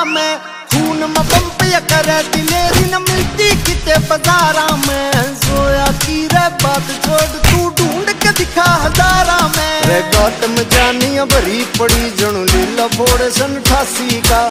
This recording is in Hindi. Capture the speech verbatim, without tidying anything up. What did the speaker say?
में, खून में पंपिया करे दिलेरी न मिलती किते बाजारा में। सोया की रे बात छोड़ तू ढूंढ के दिखा हजारा में। रे गौतम जानिया भरी पड़ी जणु लीला फोड़ सन अठासी का,